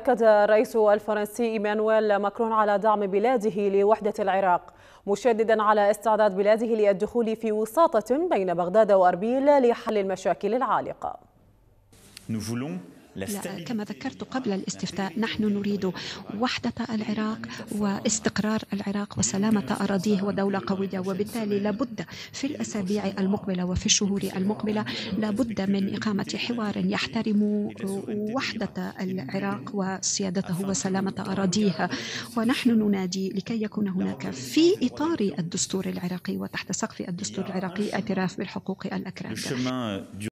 أكد الرئيس الفرنسي إيمانويل ماكرون على دعم بلاده لوحدة العراق، مشددا على استعداد بلاده للدخول في وساطة بين بغداد وأربيل لحل المشاكل العالقة. كما ذكرت قبل الاستفتاء، نحن نريد وحدة العراق واستقرار العراق وسلامة أراضيه ودولة قوية، وبالتالي لابد في الأسابيع المقبلة وفي الشهور المقبلة لابد من إقامة حوار يحترم وحدة العراق وسيادته وسلامة أراضيه. ونحن ننادي لكي يكون هناك في إطار الدستور العراقي وتحت سقف الدستور العراقي اعتراف بالحقوق الأكراد.